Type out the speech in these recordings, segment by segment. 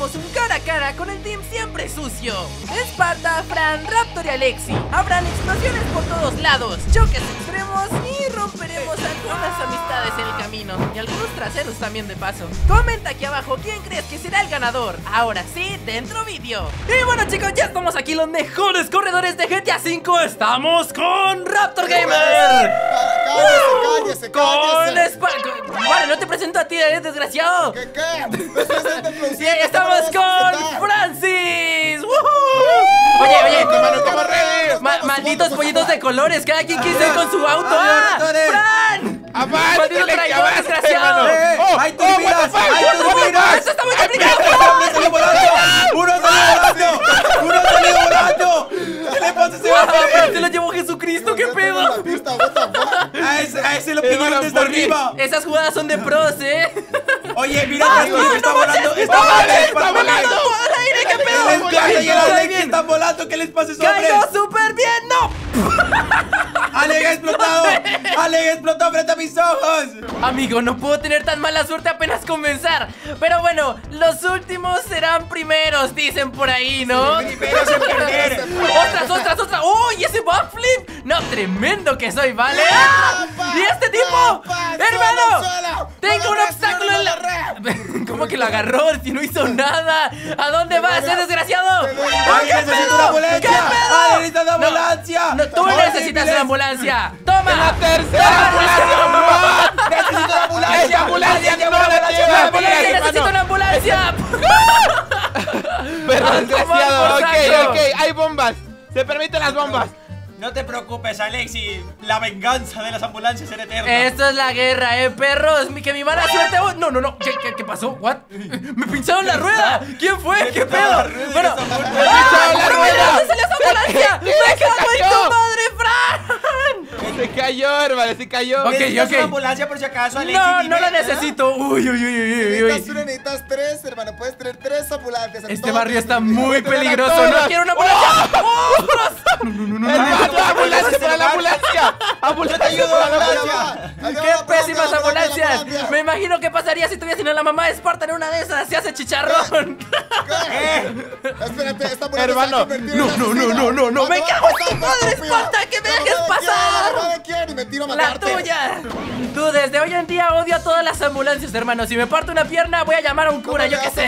enfrentaremos un cara a cara con el team siempre sucio. Esparta, Fran, Raptor y Alexi. Habrán explosiones por todos lados, choques extremos y romperemos algunas amistades en el camino. Y algunos traseros también de paso. Comenta aquí abajo quién crees que será el ganador. Ahora sí, dentro vídeo. Y bueno chicos, ya estamos aquí los mejores corredores de GTA V. Estamos con Raptor Gamer. Cállese. Vale, no te presento a ti, desgraciado. ¿Qué? Sí, estamos con Francis. Oye, malditos pollitos de colores. Cada quien quiere ir con su auto. ¡Fran! ¡Maldito traidor, desgraciado! ¡Hay turbinas! ¡Esto está muy complicado! ¡Uno salió volando! ¿Qué le pasa a ese ¡Pero te lo llevó Jesucristo! ¡Qué pedo! A ese lo pidieron desde arriba. Esas jugadas son de pros, Oye, mira, está volando. ¡Está volando! ¡Al aire! ¡Qué pedo! Están volando. ¿Qué les pasa a esos hombres? ¡Caigo súper bien! ¡No! ¡Alex ha explotado! ¡Alex explotó frente a mis ojos! Amigo, no puedo tener tan mala suerte apenas comenzar. Pero bueno, los últimos serán primeros, dicen por ahí, ¿no? Primeros en perder. ¡Ostras! ¡Uy, ese backflip! No, tremendo que soy, ¿vale? ¡Ah! ¡Y este tipo! ¡Hermano! ¡Tengo un obstáculo en la... ¿Cómo que lo agarró? Si no hizo nada. ¿A dónde vas, desgraciado? ¡Ay, necesito una ambulancia! ¿Qué pedo? ¡Ah, necesito una ambulancia! No, tú necesitas una ambulancia. ¡Toma! ¡La tercera ambulancia! ¡Necesito una ambulancia! ¡Ambulancia! ¡Necesito una ambulancia! Perro desgraciado. saco. Ok, hay bombas. Se permiten las bombas. No te preocupes, Alexi. La venganza de las ambulancias será eterna. Esto es la guerra, perros. Que mi mala suerte. No. ¿Qué pasó? ¿What? Me pincharon la rueda. ¿Quién fue? ¿Qué pedo? Bueno, ¡Me pincharon la rueda! ¿dónde salió esa ambulancia? ¡Me cago en tu madre, Fran! Se cayó, hermano, se cayó. ¿Necesitas una ambulancia por si acaso, Alexi? No la necesito. Uy. Necesitas tres, hermano. Puedes tener 3 ambulancias. Este barrio está muy peligroso. No quiero una ambulancia. ¡Ostras! No. ¡Ambulancia para la ambulancia! ¡Yo te ayudo, ambulancia! ¡Qué pésimas ambulancias! Me imagino qué pasaría si tuviera la mamá de Esparta en una de esas. Se hace chicharrón. Espérate, esta ambulancia Hermano, no. ¡Me cago en tu madre, Esparta! ¡Que me dejes pasar! No quiero y me tiro a ¡La matarte. tuya! Tú, desde hoy en día odio a todas las ambulancias, hermano. Si me parto una pierna, voy a llamar a un cura, yo qué sé.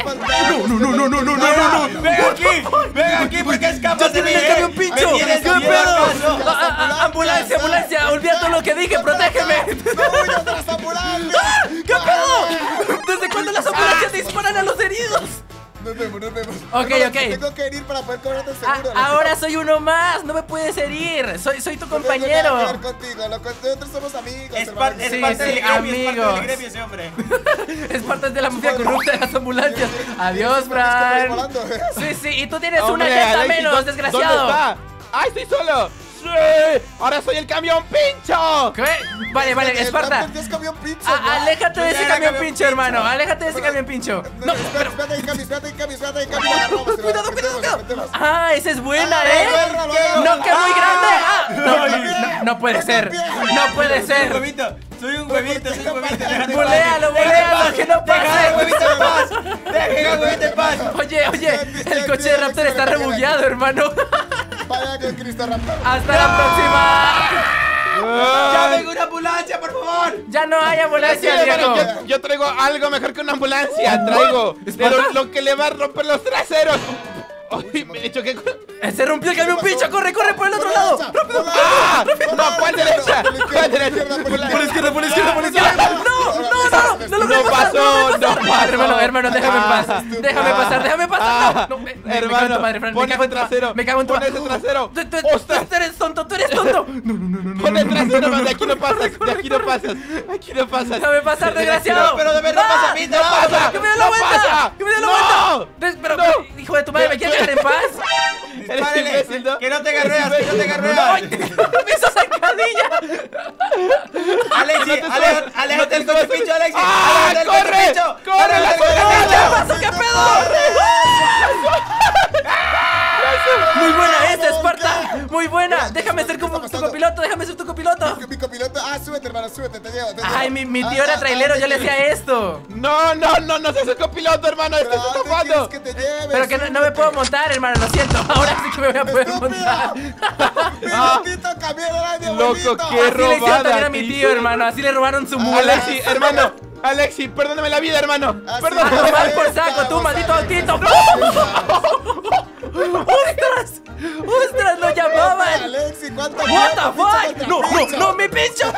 No. ¡Venga aquí! ¿Por qué escapas de mí? ¡Ya tengo un pincho! ¡Me tienes ¡Qué miedo, pedo! acaso! ¡Ambulancia! ¡Olvida todo lo que dije! ¡Protégeme! ¡No, otras ambulancias! ¿Qué pedo? ¿Desde cuándo las ambulancias disparan a los heridos? Nos vemos. Ok. Tengo que herir para poder cobrarte el seguro. Ahora soy uno más, no me puedes herir. Soy tu compañero. No contigo, nosotros somos amigos. Es hermano. parte del gremio, amigos. ese hombre. Es parte de la mafia corrupta de las ambulancias. Adiós, Fran. Sí, y tú tienes una jeta menos, desgraciado. ¿Dónde está? ¡Ay, estoy solo! ¡Sí! ¡Ahora soy el camión pincho! ¿Qué? Vale, Esparta. Es camión pincho. Aléjate de ese camión pincho, hermano. Aléjate de ese camión pincho. No, espérate ahí, cambio. Cuidado. Ah, esa es buena, Agárralo. No, que muy grande. No puede ser. No puede ser. Soy un huevito. Boléalo, que no Deja el pase. huevito en paz. Deja el huevito en paz. Oye, el coche de Raptor está rebugueado, hermano. Vaya con Cristo Raptor. Hasta la próxima. ¡Llamen una ambulancia, por favor! Ya no hay ambulancia, Sí, hermano, viejo. yo traigo algo mejor que una ambulancia. Traigo lo que le va a romper los traseros. Ay, me choqué con... Se rompió el camión pincho. Corre por el otro lado. ¡Ah! No, ¿cuál derecha? ¿Cuál derecha? Por la izquierda. No lo No pasó. Hermano, déjame pasar. Déjame pasar. No, Hermano, Fran. pon ese trasero. Me cago en tu Pon ese trasero. Tú eres tonto. No. Pon el trasero, man, de aquí no pasas. Aquí no pasas. Déjame pasar, desgraciado. Pero de verdad pasa a mí, No pasa. ¡Que me dé la vuelta! No. Pero, No. hijo de tu madre, ¿me quieres dejar en paz? Eres imbécil, ¿no? Que no te agarreas, ¡Ay! ¡Me hizo zancadilla! Alexi, aléjate del coche pincho, Alexi. ¡Ah! Aléjate del coche ¡Corre! pincho. ¡Corre, la Aléjate del corre! coche ¿Qué pincho. pasa? ¿Qué pedo? Muy buena esta, Esparta. Muy buena. Déjame ser tu copiloto. Mi copiloto. súbete, hermano, súbete, te llevo. Ay, mi tío era trailero, yo le hacía esto. No seas el copiloto, hermano. Estás estafando. Que te lleve, Pero que no me puedo montar, hermano, lo siento. Ahora sí que me voy a poder montar. Pilotito, camión del año, Loco, bonito. qué Así le hicieron robada. también a mi tío, hermano. Así le robaron su mula. Alexi, hermano. Alexi, perdóname la vida, hermano. Así Perdóname. A es. tomar por saco, tú, maldito autito. ¡Ostras! ¡Ostras! ¡Lo llamaban! Alexi, ¿cuánto What the tiempo, fuck? pinche No, me pincho.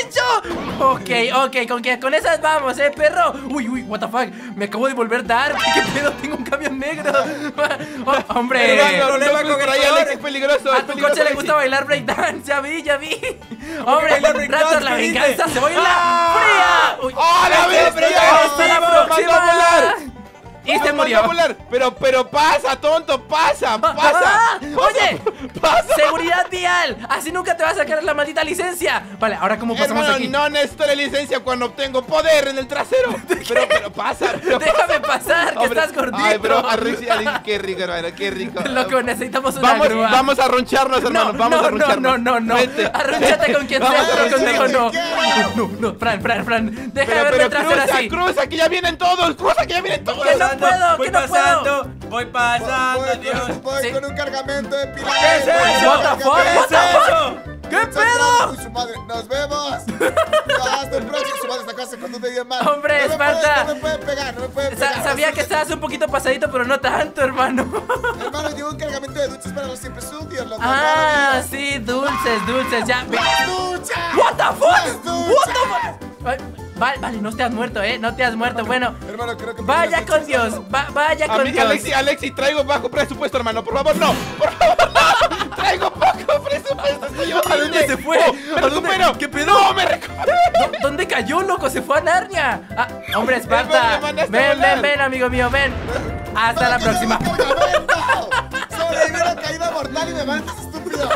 Ok, con esas vamos, perro. Uy, what the fuck. Me acabo de volver dark. ¿Qué pedo? Tengo un camión negro. Oh, hombre. Hermano, problema no con el por ahí, color. Alex, es peligroso. A es tu peligroso, coche le Alexi. gusta bailar breakdance. Ya vi. Hombre, bailar breakdance, Raptor, la ¿qué dice? venganza se va a ir la fría. Uy, ¡Oh, la bestia! hasta la ¡Lo mandó a próxima. volar! Y se Lo mandó murió. a volar. Pero pasa, tonto, pasa. Oye, pasa. seguridad vial. Así nunca te vas a sacar la maldita licencia. Vale, ahora cómo pasamos Hermano, aquí. no necesito la licencia cuando obtengo poder en el trasero. Pero pasa. Déjame pasar, que Hombre, estás gordito. Ay, bro, Alexi, qué rico, hermano, qué rico. Loco, necesitamos una grúa. Vamos a roncharnos, hermano. Vamos a roncharnos. No. Vete. Arrúnchate con quien Vamos sea, a pero conmigo no. roncharnos. No, Fran. Deja de Pero verme trasero así. cruza, que ya vienen todos. Cruza, que ya vienen todos. Que no puedo, voy que no puedo. Voy pasando, Dios. Voy Sí. con un cargamento de pilares. ¿Qué es eso? What the fuck? ¿Qué es eso? ¿Qué pedo? Uy, su madre, nos vemos. Hasta el próximo. Su madre está casi con un dedo en mano. Hombre, no me Esparta. no me pueden pegar, no me pueden pegar. Sabía que estabas un poquito pasadito, pero no tanto, hermano. Hermano, llevo un cargamento de duchas para los siempre sucios. Los Ah, sí, dulces, ya. ¡Las duchas! What the fuck? ¡Las duchas! What the fuck? Ay, Vale, no te has muerto, no te has muerto. Bueno, Hermano, creo que vaya las con duchas, Dios, hermano. vaya con Dios. Alexi, traigo bajo presupuesto, hermano. Por favor, no. Por favor, no. Traigo bajo presupuesto. Estoy ¿A dónde se fue? Me ¿A dónde? recupero. ¿Qué pedo? No, me recupero. ¿Dónde cayó, loco? Se fue a Narnia. Ah, hombre, Hermano, Esparta. me mandaste a volar. Ven, amigo mío, ven. Hasta la ¿Para qué próxima. llevo un cargamento? Sobreviví a la caída mortal y me mandas, estúpido.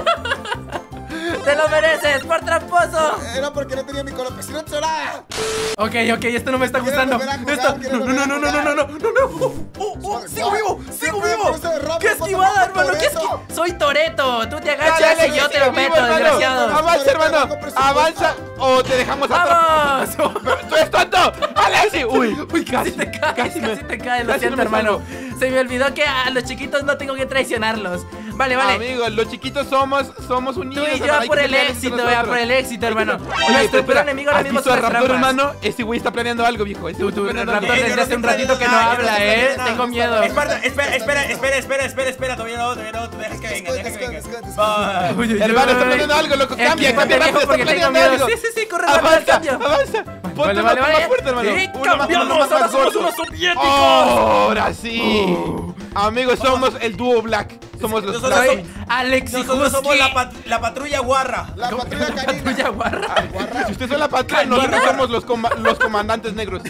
Te lo mereces, por tramposo. Era porque no tenía mi colopecino chorada. Ok, esto no me está gustando. volver a jugar, Esto, quiero no. volver a jugar. Sigo vivo. Rápido, ¡Qué esquivada, rápido, hermano! ¿Qué Toretto. Soy Toreto. Tú te Dale, agachas y Alexi, yo te sigue lo vivo, meto, hermano. desgraciado. Avanza, hermano. Avanza o te dejamos atrapado. ¡Vamos! ¡Tú eres tonto! ¡Alexi! Uy, Casi te caes, casi te caes, lo casi siento, no me hermano. Se me olvidó que a los chiquitos no tengo que traicionarlos. Vale. Amigos, los chiquitos somos unidos. Tú y yo hermano, a hay por que el pelear entre éxito, nosotros. hermano. Oye, Nuestro peor espera, enemigo ahora ¿has mismo visto son a las Raptor, trampas. hermano? Ese güey está planeando algo, viejo. Ese güey Tú, está planeando Raptor, algo. desde hace un ratito que no habla, Tengo miedo. Espera, todavía no, tú dejas que venga, Va. Uy, Hermano, está planeando algo, loco. Cambia Quítate, rápido, viejo, está porque tengo planeando miedo. algo. Sí, corre rápido al cambio. Avanza. Ponte Vale. más fuerte, hermano. Y Uno más cambiamos, ahora somos gordo. unos soviéticos. Ahora sí. Amigos, somos el dúo Black. Somos los Nosotros Black. Soy Alex y Nosotros somos Husky. la patrulla guarra. La patrulla canina. Tuya, guarra. Si ustedes son la patrulla, nosotros somos los comandantes negros.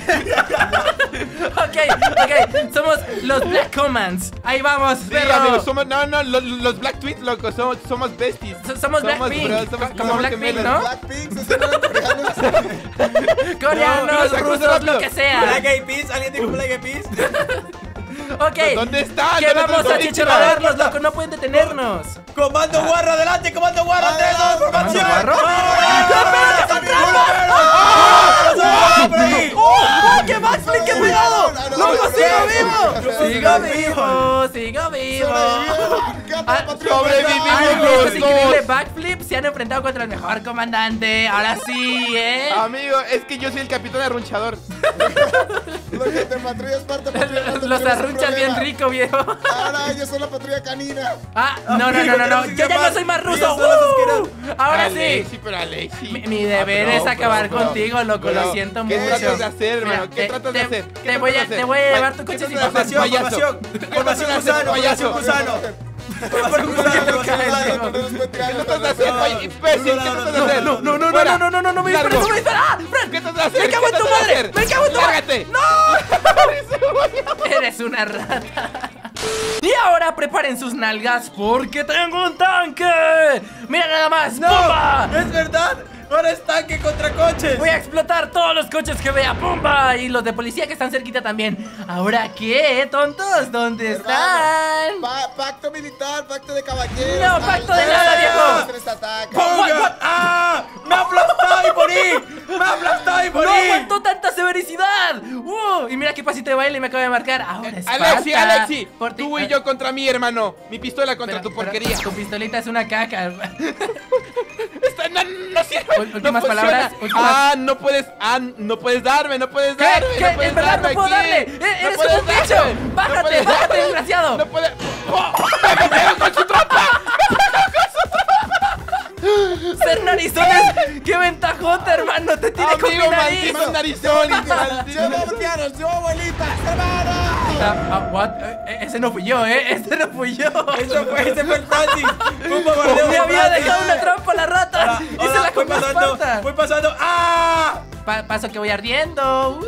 Ok, somos los Black Commands. Ahí vamos, Sí, perro. amigos, somos los Black Twins, loco, somos besties. Somos Blackpink, bros, somos como Blackpink, gemelos. ¿no? Blackpink, se eran coreanos. Coreanos, No, rusos, rápido. lo que sea. Black Eyed Peas, ¿alguien dijo Black Eyed Peas? Ok, ¿Dónde están? que ¿Dónde vamos a están? chicharradarlos, loco, no pueden detenernos. Comando guarra, adelante, comando guarra, 3, 2, formación. ¿Comando ¡Oh, qué backflip, qué pegado! ¡Loco, sigo vivo! Ah, Sobrevivimos Ay, los este increíble dos. backflip se han enfrentado contra el mejor comandante. Ahora sí, Amigo, es que yo soy el capitán arrunchador. Lo que te patrulla Esparta, patrulla Esparta, Los tenemos un arrunchas bien problema. rico, viejo. Ahora ellos son la patrulla canina. Ah, no. Yo ya no soy más ruso. Ahora sí. Alexi, pero Alexi. Mi deber es acabar contigo, loco. Bro, Lo siento ¿qué mucho. tratas de hacer, hermano? Mira, ¿Qué tratas de hacer? Te voy a llevar tu coche sin papá. Formación gusano, payaso? gusano. ¿Qué tratas de hacer, imbécil? ¿Qué tratas de hacer? No me dispares, no me dispares. ¡Ah, Fran! ¿Qué tratas de hacer? ¡Me cago en tu madre! ¡Me cago en tu madre! ¡Lárgate! Eres una rata. Y ahora preparen sus nalgas porque tengo un tanque. Mira nada más. ¡Bomba! ¿Es verdad? Ahora es tanque contra coches. Voy a explotar todos los coches que vea. ¡Pumba! Y los de policía que están cerquita también. ¿Ahora qué, tontos? ¿Dónde están? Pacto militar, pacto de caballeros. No, pacto de nada, viejo. Tres ataques. ¡Ponga! ¡Ah! ¡Me ha aplastado y morí! ¡Me ha aplastado y morí! ¡No aguantó tanta severicidad! Y mira qué pasito de baile me acaba de marcar. Ahora es Alexi, por ti. tú y yo contra mí, hermano. Mi pistola contra tu porquería. Tu pistolita es una caca. No sirve. Últimas no palabras. No puedes darme, no puedes darme. ¿Qué? No puedes En verdad no darme puedo aquí. darle. Eres como un bicho. Bájate, bájate, desgraciado. No puedes. ¡Me pego con su trompa! Ser narizones. ¡Qué ventajota, hermano! Te tiene con mi Amigo, nariz. maldito narizón. ¡Llevamos tianos! ¡Llevamos abuelitas! ¡Hermano! What? Ese no fui yo, Ese no fui yo. Ese fue el Francis. Fue un bombardeo Me de había Francis. dejado una trampa a la rata. Y se la Voy comió pasando. Esparta. Voy pasando. ¡Ah! Paso que voy ardiendo.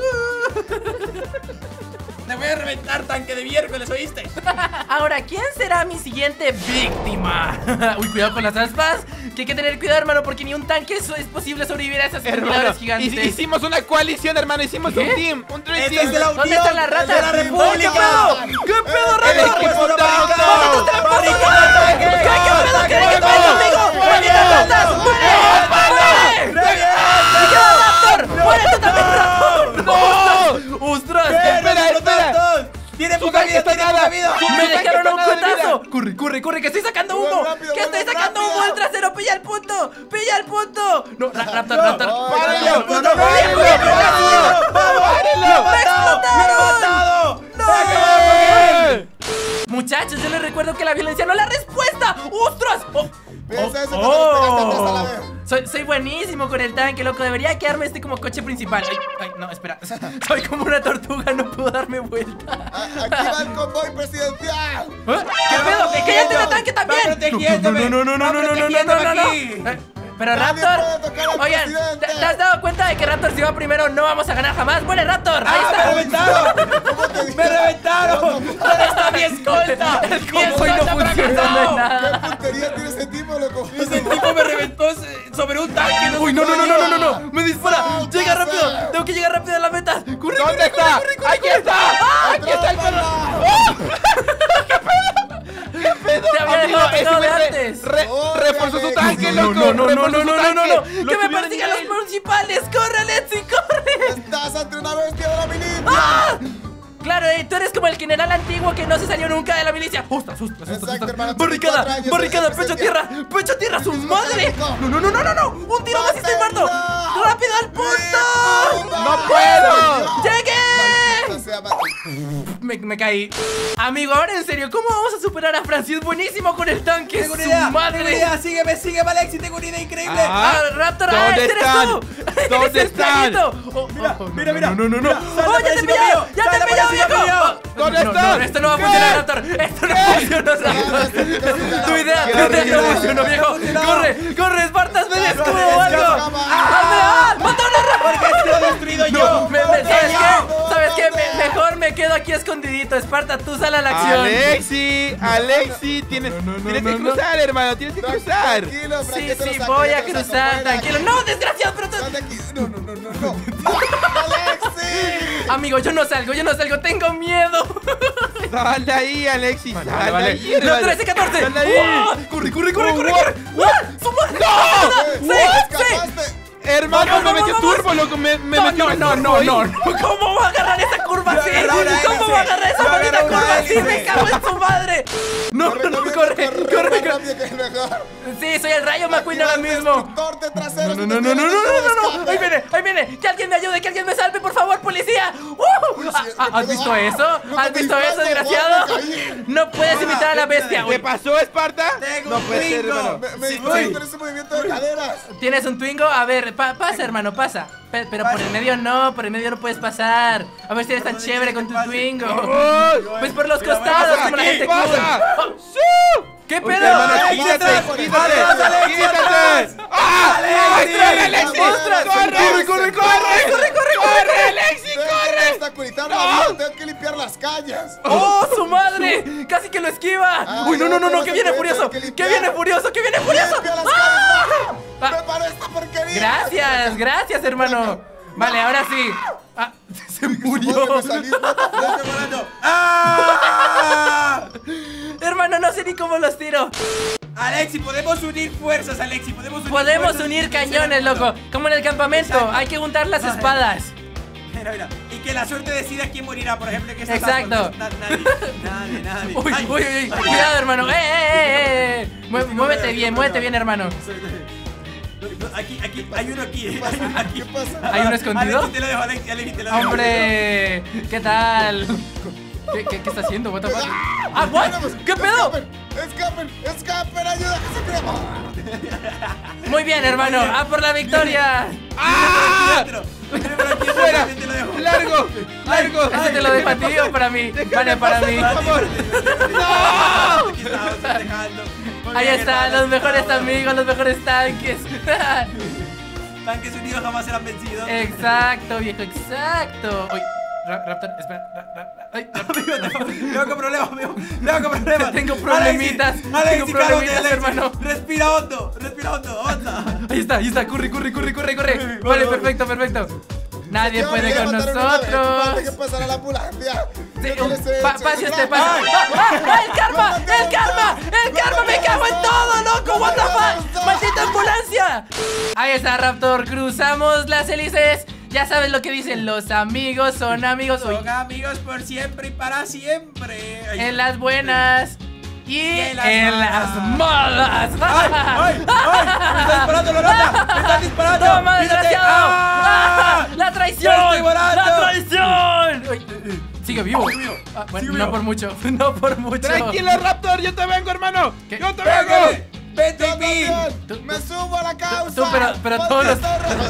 Te voy a reventar, tanque de miércoles, ¿oíste? Ahora, ¿quién será mi siguiente víctima? Uy, cuidado con las aspas. Que hay que tener cuidado, hermano, porque ni un tanque es posible sobrevivir a esas Hermano, pilares gigantes. hicimos una coalición, hermano. Hicimos ¿Qué? un team. Un dream Este team. es de la Unión. ¿Dónde están las ratas? de la República. ¿Qué pedo, El Raptor? equipo ¡Vamos, Down. ¡Barricada, tanque! ¿Qué pedo? ¿Qué ¡Ataque, pedo conmigo? ¡Muere! ¡Malditas ratas! ¡Muere! ¡Me queda Raptor! ¡Muere tú también, Raptor! ¡No! ¡Ostras! Espera. ¡Tiene Su poca tanque vida! está ¡Tiene nada. poca vida! ¡Me dejaron a un Nada de vida. cuetazo! ¡Corre, que estoy sacando humo! Vuelve rápido, ¡Que estoy vuelve sacando rápido. humo del trasero! ¡Pilla el punto! ¡Pilla el punto! No, Raptor. ¡Páralo! ¡No, ¡Páralo! ¡Me he matado! ¡Eh! Muchachos, yo les recuerdo que la violencia no es la respuesta. ¡Ostras! Piensa eso cuando le pegaste atrás a la vez. Soy buenísimo con el tanque, loco. Debería quedarme como coche principal. Ay, no, espera. Soy como una tortuga, no puedo darme vuelta. Aquí va el convoy presidencial. ¿Qué pedo? ¡Que ya tengo tanque también! Va protegiéndome. No. Aquí. Pero Nadie Raptor, puede tocar al oigan, presidente. ¿te has dado cuenta de que Raptor si va primero no vamos a ganar jamás? ¡Muere Raptor! ¡Ahí ¡Ah, me está! reventaron! ¿Cómo te dije? ¡Me reventaron! ¿Dónde está mi escolta? El convoy no funciona de ¿Qué nada. puntería tiene ese tipo, loco? Ese tipo me reventó sobre un tanque. Uy, no, me dispara. No, Llega ¿qué rápido, hace? tengo que llegar rápido a la meta. ¡Corre! ¿Dónde está? ¡Aquí está! ¡Aquí está el perro! Te había Amigo, dejado ese pegado de güey antes. reforzó su tanque, loco. No. Reforzó su tanque. ¡Que me persigan los municipales! ¡Corre, Alexi, corre! Estás ante una bestia de la milicia. ¡Ah! Claro, tú eres como el general antiguo que no se salió nunca de la milicia. ¡Ostras! Exacto, hermano, ¡Barricada! 34 años, ¡Barricada! ese ¡Pecho que- tierra! ¡Pecho tierra! ¡Su madre! rico. ¡No! ¡Un tiro más y estoy muerto! ¡Mátalo! ¡Rápido al punto! ¡No puedo! ¡Llegué! Maldita sea, mate. Me caí. Amigo, ahora en serio, ¿cómo vamos a superar a Francis? Buenísimo con el tanque. Tengo una ¡Su idea, tengo madre! una idea. Sígueme, Alexi. Tengo una idea increíble. Raptor, ¿Dónde ese eres están? tú. ¿Dónde Eres el están? planito. Mira. No. Salta ¡Oh, por ya te he encima pillado! mío. ¡Ya te he Salta por pillado, encima viejo! mío. ¿Dónde están? No, esto no va a ¿Qué? funcionar, Raptor. Esto no funciona, Raptor. Tu idea no funcionó, viejo. Corre, Espartas, me descubo o algo. ¡Mata a una rata! ¿Por qué esto lo he destruido yo? ¿Sabes qué? Mejor me quedo aquí escondidito. Esparta, tú sal a la acción. Alexi, tienes que cruzar, hermano, tienes que cruzar. Tranquilo, Frank, Sí, que te lo saco, voy que a te lo saco cruzar, fuera. tranquilo. No, desgraciado, pero Sal de aquí. No. ¡Alexi! amigo, yo no salgo, tengo miedo. Sal de ahí, Alexi. Sal de Vale. ahí, No, hermano. 13-14. Sal de ahí. Corre. What? ¡Su madre! ¡No! ¡Sí! ¡Escapaste! Hermano, me metió vamos. turbo, loco. Me metió No. ¿Cómo va a agarrar esa curva así? agarrar una hélice. ¿Cómo va a agarrar esa Yo bonita agarré una curva así? hélice. ¡Me cago en su madre! No, corre. Más rápido que el mejor. Sí, soy el Rayo McQueen ahora mismo. Destructor de traseros. No. Ahí viene. Que alguien me ayude, que alguien me salve, por favor, policía. ¿Has visto eso? ¿Has visto eso, desgraciado? No puedes imitar a la bestia. ¿Qué pasó, Esparta? Tengo No un puede ser, Twingo. hermano. Me Sí, disfruto en ese movimiento de caderas. ¿Tienes un Twingo? A ver, pasa, hermano, pasa. Pero por el medio no puedes pasar. A ver si eres tan chévere con tu Twingo. ¡Uy! Pues por los Mira, costados, pasa como la aquí, gente ¡Pasa! cool. ¡Sí! ¿Qué Uy, pedo? hermano, Alexi, quítate. atrás, Alexi, ¡Quítate! ¡Ah! Alexi, ¡Ostras! corre. ¡Corre, Alexi, Corre. corre! Obstaculizar la vida, tengo que limpiar las calles. ¡Oh, su madre! ¡Casi que lo esquiva! Ay, ¡Uy, no! no, ¡Que viene no, furioso! que ¡Que viene furioso! Limpia las ¡Ah! calles. ¡Prepara esta porquería! Gracias, hermano. Vale, ahora sí. Se murió. Me salí, what the fuck? ¡Estoy volando! ¡Ah! Hermano, no sé ni cómo los tiro. Alexi, podemos unir fuerzas, Alexi. Podemos Unir cañones, loco. Como en el campamento. Exacto. Hay que juntar las espadas. Mira. Y que la suerte decida quién morirá, por ejemplo. Que Exacto. Nadie. Uy, Ay, cuidado, hermano. Muévete bien, hermano. Aquí, hay uno aquí. ¿Qué pasa? ¿Hay uno escondido? Alexi, te lo dejo, Alexi, te lo dejo. ¡Hombre! ¿Qué tal? ¿Qué está haciendo? What the fuck? ¿What? ¿Qué pedo? ¡Escapen! ¡Ayuda! ¡Que se crea! Muy bien, hermano. ¡A por la victoria! ¡Fuera! ¡Largo! ¿Ese te lo dejo a ti o para mí? Vale, para mí. Por favor. Ahí están los mejores amigos, los mejores tanques. Tanques unidos jamás serán vencidos. Exacto, viejo, exacto. Uy, Raptor, espera. Ay, Tengo problemas. Tengo problemitas. Tengo problemitas, hermano. Respira hondo. Ahí está, corre. Vale, perfecto. Nadie puede con nosotros. ¿Qué pasará a la ambulancia? Pase usted, pase. ¡El karma! ¡Me cago en todo, loco! ¡What the fuck! ¡Maldita ambulancia! Ahí está, Raptor. Cruzamos las hélices. Ya sabes lo que dicen, los amigos son amigos. Son amigos por siempre y para siempre. En las buenas y en las malas. ¡Ay! ¡Me está disparando, Lorota! ¡Me están disparando! ¡Toma, ¡Mírate! desgraciado! ¡Ah! ¡La traición! ¡Ya estoy volando! ¡La traición! Sigue vivo. Bueno, vivo. no por mucho. No por mucho. Tranquilo, Raptor, yo te vengo, hermano. ¿Qué? Yo te vengo. ¡Vete, ¡Yo Pi! también! ¡Me subo a la causa! pero todos los-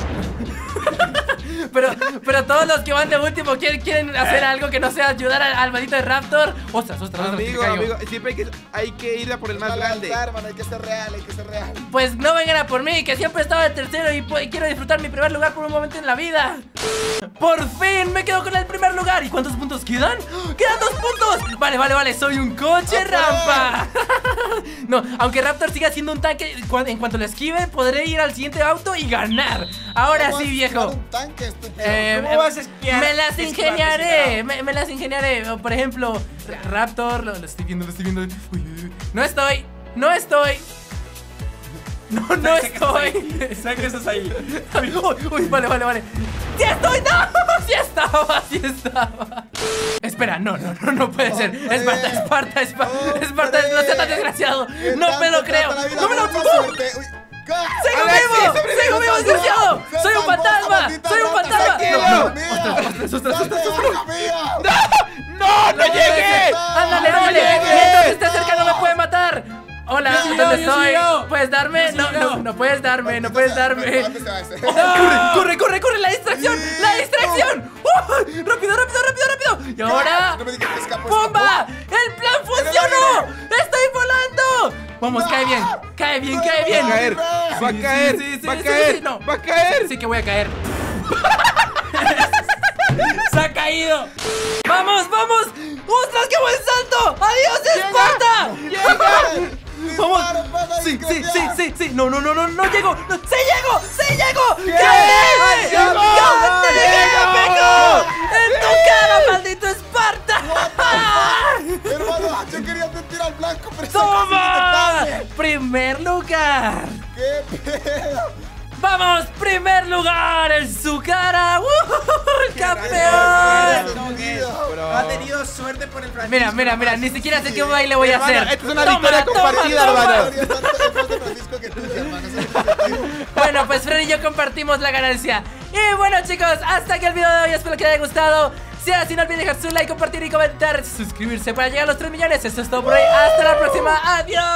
Pero todos los que van de último quieren hacer algo que no sea ayudar al maldito de Raptor. Ostras, Amigo, que caigo. siempre hay que ir a por el más Dale, grande. hermano, hay que ser real. Pues no vengan a por mí, que siempre he estado de tercero y quiero disfrutar mi primer lugar por un momento en la vida. ¡Por fin me quedo con el primer lugar! ¿Y cuántos puntos quedan? ¡Quedan 2 puntos! Vale, soy un coche rampa. No, aunque Raptor siga siendo un tanque, en cuanto lo esquive podré ir al siguiente auto y ganar. Ahora ¿Cómo sí, vas a viejo. esquivar un tanque, estúpido? ¿Cómo vas a esquiar? Me las ingeniaré. Esquivar, Me las ingeniaré. Por ejemplo, Raptor, lo estoy viendo. Uy. No estoy. No estoy. Sé que estás ahí. Uy, vale. ¡Sí estoy! ¡No! ¡Sí estaba! Espera, no puede ser. Esparta, no sea tan desgraciado. No me lo creo. ¡No me lo creo! ¡Sigo vivo, desgraciado! ¡Soy un fantasma! ¡No llegué! ¡Ándale! Mientras esté cerca no me puede matar. Hola, ¿dónde estoy? ¿Puedes darme? No puedes darme. ¡Corre! ¡La distracción! ¡Rápido! Y ahora... ¡Bomba! ¡El plan funcionó! ¡Estoy volando! Vamos, cae bien. Va a caer. Va a caer. Sí que voy a caer. ¡Se ha caído! ¡Vamos! ¡Ostras, qué buen salto! ¡Adiós, Esparta! ¡Vamos! Sí. No llego. ¡Sí llego! ¡Qué! ¡Llegó! ¡En tu cara, maldito Esparta! Hermano, yo quería meter al blanco, pero ¡Toma! ¡Primer lugar! ¡Qué pedo! ¡Vamos! ¡Primer lugar! ¡En su cara! ¡El campeón! Ha tenido suerte por el Francisco. Mira, ni siquiera sé qué baile voy a hacer. Esto es una victoria compartida, hermano. Bueno, pues Fred y yo compartimos la ganancia. Y bueno, chicos, hasta aquí el video de hoy. Espero que les haya gustado. Si es así, no olviden dejar su like, compartir y comentar, suscribirse para llegar a los 3 millones. Eso es todo por hoy. Hasta la próxima. Adiós.